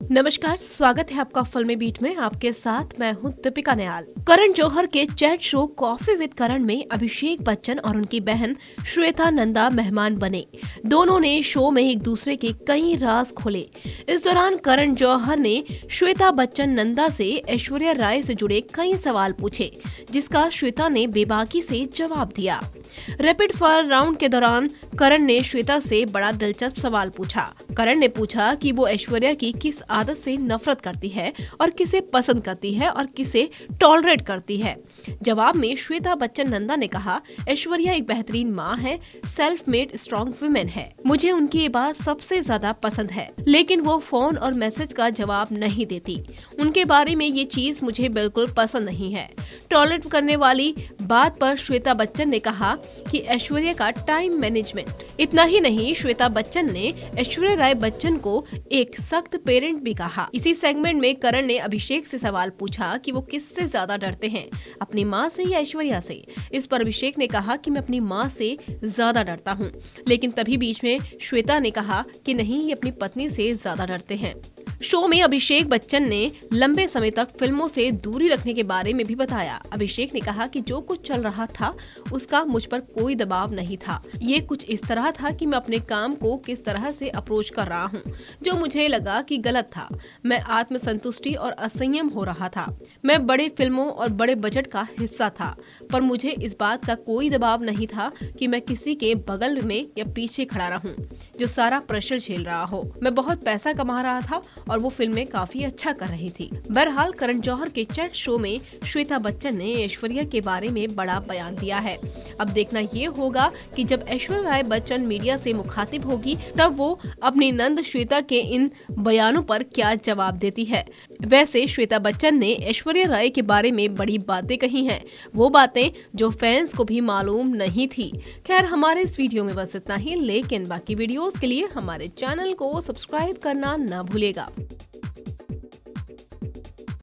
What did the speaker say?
नमस्कार, स्वागत है आपका फिल्मी बीट में। आपके साथ मैं हूं दीपिका निहाल। करण जौहर के chat show coffee with Karan में अभिषेक बच्चन और उनकी बहन श्वेता नंदा मेहमान बने। दोनों ने शो में एक दूसरे के कई राज खोले। इस दौरान करण जौहर ने श्वेता बच्चन नंदा से ऐश्वर्या राय से जुड़े कई सवाल पूछे, जिसका श्वेता ने बेबाकी से जवाब दिया। रैपिड फायर राउंड के दौरान करण ने श्वेता से बड़ा दिलचस्प सवाल पूछा। करण ने पूछा कि वो ऐश्वर्या की किस आदत से नफरत करती है और किसे पसंद करती है और किसे टॉलरेट करती है। जवाब में श्वेता बच्चन नंदा ने कहा, ऐश्वर्या एक बेहतरीन माँ है, सेल्फ मेड स्ट्रॉन्ग वुमेन है। मुझे उनकी ये बात सबसे ज्यादा पसंद है, लेकिन वो फोन और मैसेज का जवाब नहीं देती। उनके बारे में ये चीज मुझे बिल्कुल पसंद नहीं है। टॉलरेट करने वाली बात पर श्वेता बच्चन ने कहा कि ऐश्वर्या का टाइम मैनेजमेंट। इतना ही नहीं, श्वेता बच्चन ने ऐश्वर्या राय बच्चन को एक सख्त पेरेंट भी कहा। इसी सेगमेंट में करण ने अभिषेक से सवाल पूछा कि वो किससे ज्यादा डरते हैं, अपनी माँ से या ऐश्वर्या से। इस पर अभिषेक ने कहा कि मैं अपनी माँ से ज्यादा डरता हूँ, लेकिन तभी बीच में श्वेता ने कहा कि नहीं, ये अपनी पत्नी से ज्यादा डरते हैं। शो में अभिषेक बच्चन ने लंबे समय तक फिल्मों से दूरी रखने के बारे में भी बताया। अभिषेक ने कहा कि जो कुछ चल रहा था उसका मुझ पर कोई दबाव नहीं था। ये कुछ इस तरह था कि मैं अपने काम को किस तरह से अप्रोच कर रहा हूँ, जो मुझे लगा कि गलत था। मैं आत्मसंतुष्टि और असंयम हो रहा था। मैं बड़े फिल्मों और बड़े बजट का हिस्सा था, पर मुझे इस बात का कोई दबाव नहीं था कि मैं किसी के बगल में या पीछे खड़ा रहूं, जो सारा प्रेशर झेल रहा हो। मैं बहुत पैसा कमा रहा था और वो फिल्में काफी अच्छा कर रही थी। बहरहाल करण जौहर के चैट शो में श्वेता बच्चन ने ऐश्वर्या के बारे में बड़ा बयान दिया है। अब देखना ये होगा कि जब ऐश्वर्या राय बच्चन मीडिया से मुखातिब होगी, तब वो अपनी नंद श्वेता के इन बयानों पर क्या जवाब देती है। वैसे श्वेता बच्चन ने ऐश्वर्या राय के बारे में बड़ी बातें कही हैं, वो बातें जो फैंस को भी मालूम नहीं थी। खैर, हमारे इस वीडियो में बस इतना ही, लेकिन बाकी वीडियोस के लिए हमारे चैनल को सब्सक्राइब करना ना भूलेगा।